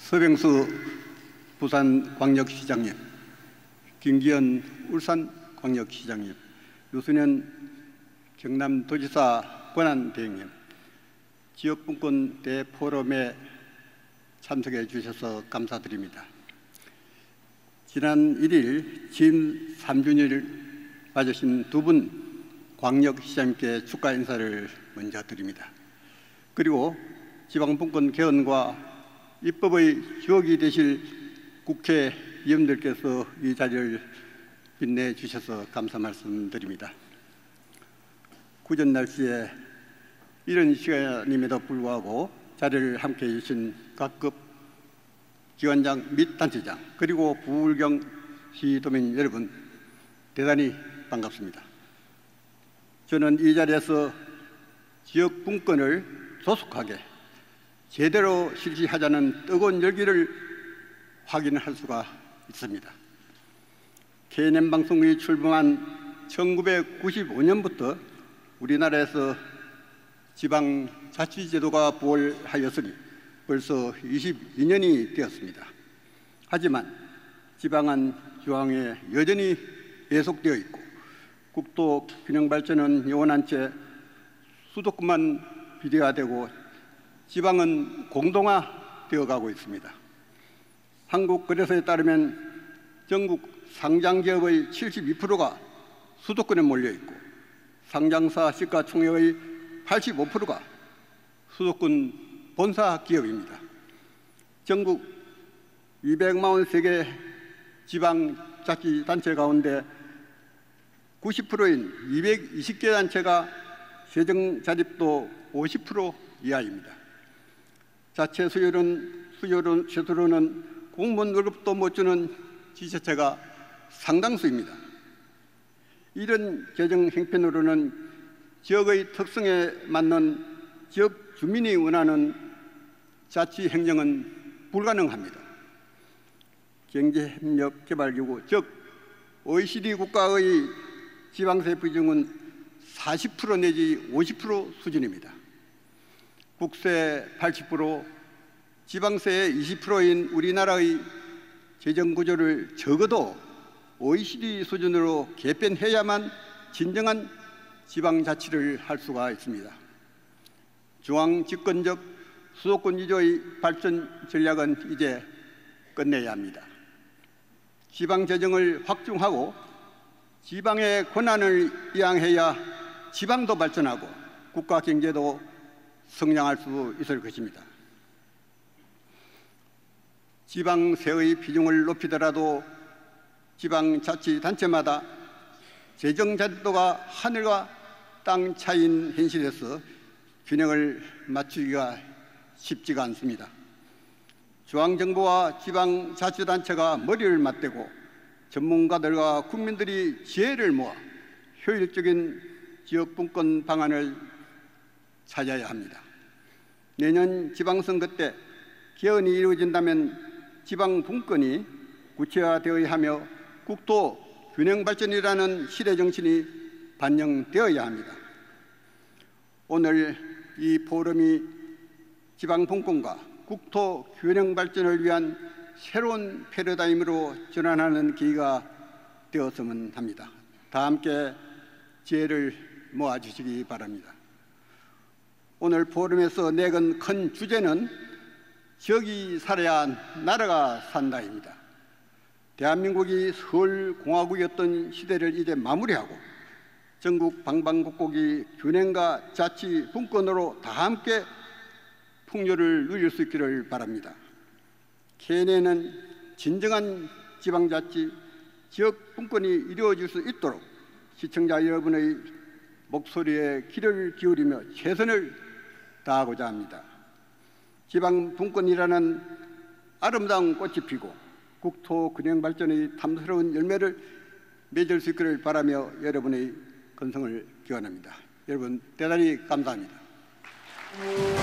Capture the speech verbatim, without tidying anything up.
서병수 부산광역시장님, 김기현 울산광역시장님, 유순현 경남도지사 권한대행님, 지역분권 대포럼에 참석해 주셔서 감사드립니다. 지난 일 일 취임 삼 주년을 맞으신 두 분 광역시장님께 축하 인사를 먼저 드립니다. 그리고 지방분권 개헌과 입법의 주역이 되실 국회의원들께서 이 자리를 빛내주셔서 감사 말씀드립니다. 구전 날씨에 이런 시간임에도 불구하고 자리를 함께해 주신 각급 기관장 및 단체장 그리고 부울경 시도민 여러분, 대단히 반갑습니다. 저는 이 자리에서 지역 분권을 조속하게 제대로 실시하자는 뜨거운 열기를 확인할 수가 있습니다. 케이엔엔 방송국이 출범한 천구백구십오 년부터 우리나라에서 지방자치제도가 부활하였으니 벌써 이십이 년이 되었습니다. 하지만 지방은 중앙에 여전히 예속되어 있고 국토 균형 발전은 영원한 채 수도권만 비대화되고 지방은 공동화되어 가고 있습니다. 한국거래소에 따르면 전국 상장기업의 칠십이 퍼센트가 수도권에 몰려있고 상장사 시가총액의 팔십오 퍼센트가 수도권 본사 기업입니다. 전국 이백사십삼 개 지방자치단체 가운데 구십 퍼센트인 이백이십 개 단체가 재정자립도 오십 퍼센트 이하입니다. 자체 수요는, 수요는, 최소로는 공무원 월급도 못 주는 지자체가 상당수입니다. 이런 재정 형편으로는 지역의 특성에 맞는 지역 주민이 원하는 자치 행정은 불가능합니다. 경제협력개발기구, 즉 오이시디 국가의 지방세 비중은 사십 퍼센트 내지 오십 퍼센트 수준입니다. 국세 팔십 퍼센트, 지방세의 이십 퍼센트인 우리나라의 재정구조를 적어도 오이시디 수준으로 개편해야만 진정한 지방자치를 할 수가 있습니다. 중앙집권적 수도권 위주의 발전 전략은 이제 끝내야 합니다. 지방재정을 확충하고 지방의 권한을 이양해야 지방도 발전하고 국가 경제도 성장할 수 있을 것입니다. 지방세의 비중을 높이더라도 지방자치단체마다 재정자립도가 하늘과 땅 차이인 현실에서 균형을 맞추기가 쉽지가 않습니다. 중앙정부와 지방자치단체가 머리를 맞대고 전문가들과 국민들이 지혜를 모아 효율적인 지역분권 방안을 찾아야 합니다. 내년 지방선거 때 개헌이 이루어진다면 지방분권이 구체화되어야 하며 국토 균형 발전이라는 시대 정신이 반영되어야 합니다. 오늘 이 포럼이 지방분권과 국토 균형 발전을 위한 새로운 패러다임으로 전환하는 기회가 되었으면 합니다. 다 함께 지혜를 모아주시기 바랍니다. 오늘 포럼에서 내건 큰 주제는 지역이 살아야 나라가 산다입니다. 대한민국이 서울공화국이었던 시대를 이제 마무리하고 전국 방방곡곡이 균형과 자치, 분권으로 다 함께 풍요를 누릴 수 있기를 바랍니다. 케이엔엔은 진정한 지방자치, 지역분권이 이루어질 수 있도록 시청자 여러분의 목소리에 귀를 기울이며 최선을 다하고자 합니다. 지방분권이라는 아름다운 꽃이 피고 국토 균형 발전의 탐스러운 열매를 맺을 수 있기를 바라며 여러분의 건성을 기원합니다. 여러분 대단히 감사합니다.